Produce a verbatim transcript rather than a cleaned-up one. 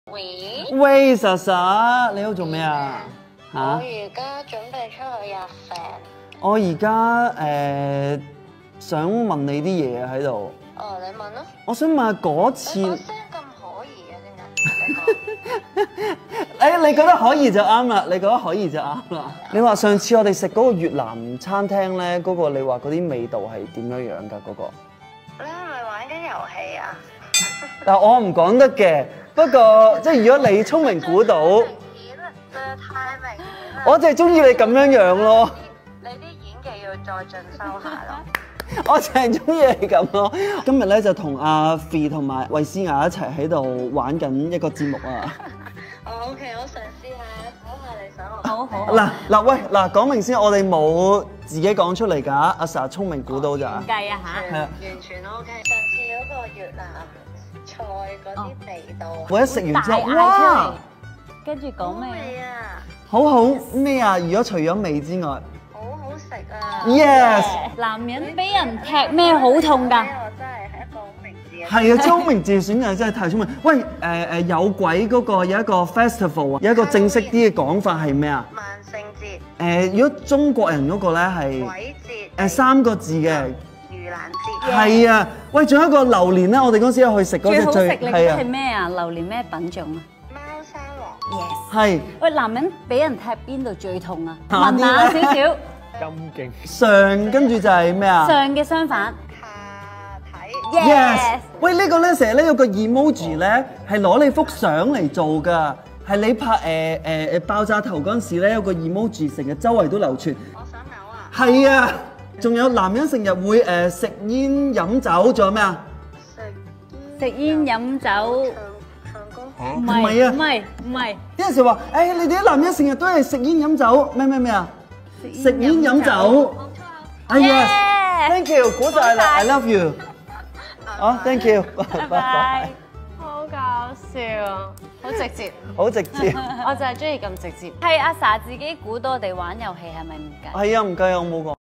喂喂，莎莎，你好做咩啊？ 嚇！我而家準備出去入城。 我而家誒想問你啲嘢喺度。 哦，你問咯。 我想問下嗰次。 你個聲咁可疑嘅點解？ 誒，你覺得可以就啱啦，你覺得可以就啱啦。你話上次我哋食嗰個越南餐廳咧，嗰個你話嗰啲味道係點樣樣㗎？嗰個。 你係咪玩緊遊戲啊？ 嗱，我唔講得嘅，不過即係如果你聰明估到， 明顯啦，真係太明顯啦。 我就係中意你咁樣樣咯。 你啲演技要再進修下咯。 我就係中意你咁咯。今日咧就同阿 Fee 同埋衛詩雅一齊喺度玩緊一個節目啊。 哦 OK，我嘗試下睇下你想我。好好。 嗱嗱喂嗱，講明先，我哋冇自己講出嚟㗎。阿 Sa 聰明估到咋？ 唔計啊嚇。 係啊，完全 OK。上次嗰個越南菜嗰啲味道， 我一食完之後， 哇！跟住講咩味啊？ 好好咩啊？如果除咗味之外， 好好食啊 ！Yes。 男人俾人踢咩好痛㗎？ 我真係係一個好明智嘅。 係啊，聰明自選嘅真係太聰明。喂，誒誒有鬼嗰個有一個 festival 啊，有一個正式啲嘅講法係咩啊？ 萬聖節。 誒，如果中國人嗰個咧係鬼節。 誒三個字嘅。 盂蘭節。 係啊，喂，仲有一個榴蓮咧，我哋嗰時去食嗰隻最最好食，你覺得係咩啊？榴蓮咩品種啊？ 貓山王。 Yes。 係。 喂，男人俾人踢邊度最痛啊？問下少少。 咁勁。 上跟住就係咩啊？ 上嘅相反。 下體。 Yes。喂，呢個咧成日咧有個 emoji 咧係攞你幅相嚟做㗎，係你拍誒誒誒爆炸頭嗰陣時咧有個 emoji 成日周圍都流傳。 我想嘔啊！ 係啊，仲有男人成日會誒食煙飲酒，仲有咩啊？ 食食煙飲酒。 唱唱歌。 唔唔係啊係唔係唔係。 有陣時話誒，你哋啲男人成日都係食煙飲酒，咩咩咩啊？食煙飲酒。哎呀 ，thank you，估晒啦 ，I love you。好 ，thank you， 拜拜。 好搞笑，好直接， 好直接。 我就係中意咁直接。 係阿 Sa 自己估到我哋玩遊戲係咪唔計？ 係啊，唔計啊，我冇講。